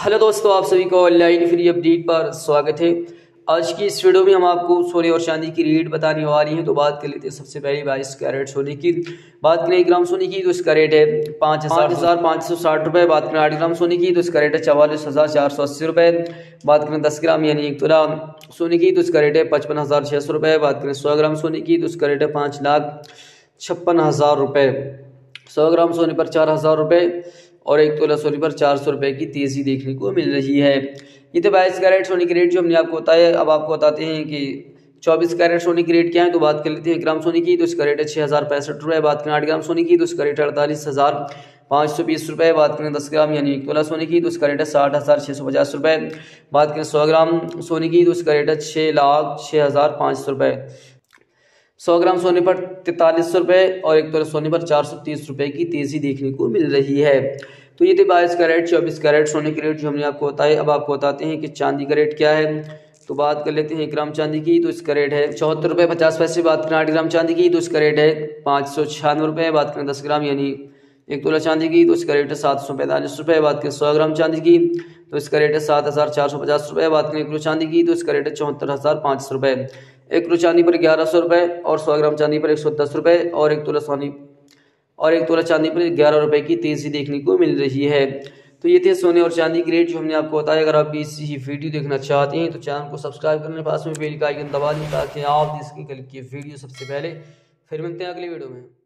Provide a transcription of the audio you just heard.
Hello दोस्तों, आप सभी को ऑनलाइन फ्री अपडेट पर स्वागत है। आज की इस वीडियो में हम आपको सोने और चांदी की रेट बताने वाली हैं। तो बात कर लेते हैं सबसे पहले 22 कैरेट सोने की। बात करें 1 ग्राम सोने की तो इसका रेट है 5,560 रुपये। बात करें 8 ग्राम सोने की तो इसका रेट है 44,480 रुपये। बात करें 10 ग्राम यानी 1 तोला सोने की तो इसका रेट है 55,600 रुपये। बात करें 100 ग्राम सोने की तो इसका रेट है 5,56,000 रुपये। 100 ग्राम सोने पर 4,000 रुपये और 1 तोला सोने पर 400 रुपये की तेज़ी देखने को मिल रही है। ये तो 22 कैरेट सोने की रेट जो हमने आपको बताया। अब आपको बताते हैं कि 24 कैरेट सोने की रेट क्या है। तो बात कर लेते हैं 1 ग्राम सोने की तो इसका रेट है 6,065 रुपये। बात करें 8 ग्राम सोने की तो इसका रेट है 48,520 रुपये। बात करें 10 ग्राम यानी 1 तोला सोने की तो इसका रेट है 60,650 रुपये। बात करें 100 ग्राम सोने की तो इसका रेट है 6,06,500 रुपये। 100 ग्राम सोने पर 4300 रुपये और 1 तोला सोने पर 430 रुपये की तेज़ी देखने को मिल रही है। तो ये थे 22 कैरेट 24 कैरेट सोने के रेट जो हमने आपको बताए। अब आपको बताते हैं कि चांदी का रेट क्या है। तो बात कर लेते हैं 1 ग्राम चांदी की तो इसका रेट है 74 रुपये 50 पैसे। बात करें 8 ग्राम चांदी की तो इसका रेट है 596 रुपये। बात करें 10 ग्राम यानी 1 तोला चांदी की तो इसका रेट है 745 रुपये। बात करें 100 ग्राम चांदी की तो इसका रेट है 7,450 रुपये। बात करें 1 किलो चांदी की तो इसका रेट है 74,500 रुपये। 1 किलो चांदी पर 1100 रुपये और 100 ग्राम चांदी पर 110 रुपये और 1 तोला चांदी पर 11 रुपये की तेज़ी देखने को मिल रही है। तो ये थे सोने और चांदी की रेट जो हमने आपको बताया। अगर आप भी इसी वीडियो देखना चाहते हैं तो चैनल को सब्सक्राइब करने पास में बेल का आइकन दबा दें ताकि आप इसकी कल की वीडियो सबसे पहले। फिर मिलते हैं अगली वीडियो में।